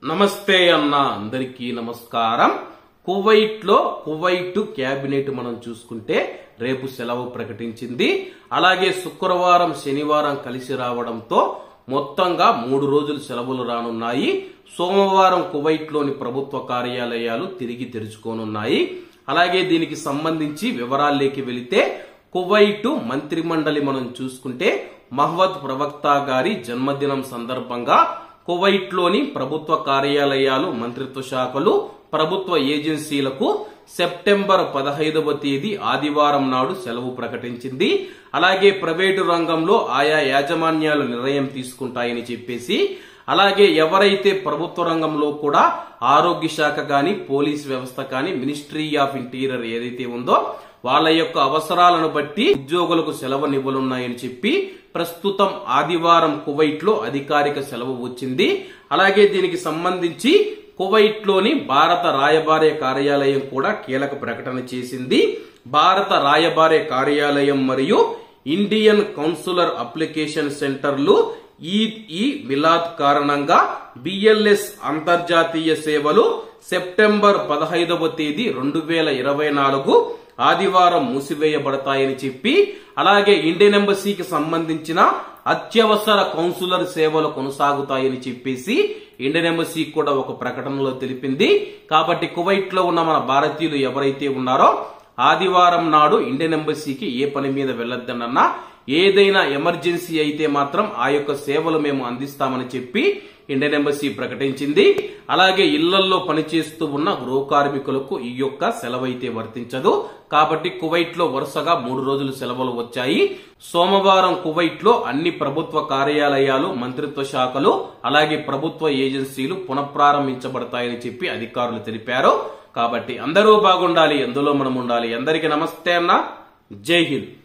నమస్తే అన్న అందరికీ నమస్కారం. కువైట్ క్యాబినెట్ మనం చూసుకుంటే రేపు సెలవు ప్రకటించింది. అలాగే శుక్రవారం శనివారం కలిసి రావడంతో మొత్తంగా 3 రోజులు సెలవులు రానున్నాయి. సోమవారం కువైట్ లోని ప్రభుత్వ కార్యాలయాలు తిరిగి తెరుచుకోనున్నాయి. అలాగే దీనికి సంబంధించి వివరాల్లోకి వెళితే కువైట్ మంత్రిమండలి మనం చూసుకుంటే మహ్మద్ ప్రవక్త గారి జన్మదినం సందర్భంగా కువైట్ లోని ప్రభుత్వ కార్యాలయాలు, మంత్రిత్వ శాఖలు, ప్రభుత్వ ఏజెన్సీలకు సెప్టెంబర్ 15వ తేదీ ఆదివారం నాడు సెలవు ప్రకటించింది. అలాగే ప్రైవేటు రంగంలో ఆయా యాజమాన్యాలు నిర్ణయం తీసుకుంటాయని చెప్పేసి, అలాగే ఎవరైతే ప్రభుత్వ రంగంలో కూడా ఆరోగ్య శాఖ గాని, పోలీస్ వ్యవస్థ కానీ, మినిస్ట్రీ ఆఫ్ ఇంటీరియర్ ఏదైతే ఉందో వాళ్ళ యొక్క అవసరాలను బట్టి ఉద్యోగులకు సెలవునివ్వనున్నాయని చెప్పి ప్రస్తుతం ఆదివారం కువైట్ లో అధికారిక సెలవు వచ్చింది. అలాగే దీనికి సంబంధించి కువైట్ లోని భారత రాయబార కార్యాలయం కూడా కీలక ప్రకటన చేసింది. భారత రాయబార కార్యాలయం మరియు ఇండియన్ కౌన్సులర్ అప్లికేషన్ సెంటర్లు ఈద్ ఈ మిలాద్ కారణంగా బిఎల్ఎస్ అంతర్జాతీయ సేవలు సెప్టెంబర్ 15వ తేదీ 2024 ఆదివారం మూసివేయబడతాయని చెప్పి, అలాగే ఇండియన్ ఎంబసీకి సంబంధించిన అత్యవసర కౌన్సులర్ సేవలు కొనసాగుతాయని చెప్పేసి ఇండియన్ ఎంబసీ కూడా ఒక ప్రకటనలో తెలిపింది. కాబట్టి కువైట్ లో ఉన్న మన భారతీయులు ఎవరైతే ఉన్నారో ఆదివారం నాడు ఇండియన్ ఎంబసీకి ఏ పని మీద వెళ్లొద్దనన్నా, ఏదైనా ఎమర్జెన్సీ అయితే మాత్రం ఆ యొక్క సేవలు మేము అందిస్తామని చెప్పి ఇండియన్ ఎంబసీ ప్రకటించింది. అలాగే ఇళ్లల్లో పనిచేస్తూ ఉన్న గృహ కార్మికులకు ఈ యొక్క సెలవు అయితే వర్తించదు. కాబట్టి కువైట్ లో వరుసగా 3 రోజులు సెలవులు వచ్చాయి. సోమవారం కువైట్ లో అన్ని ప్రభుత్వ కార్యాలయాలు, మంత్రిత్వ శాఖలు, అలాగే ప్రభుత్వ ఏజెన్సీలు పునఃప్రారంభించబడతాయని చెప్పి అధికారులు తెలిపారు. కాబట్టి అందరూ బాగుండాలి, అందులో మనం ఉండాలి. అందరికీ నమస్తే అన్న, జై హింద్.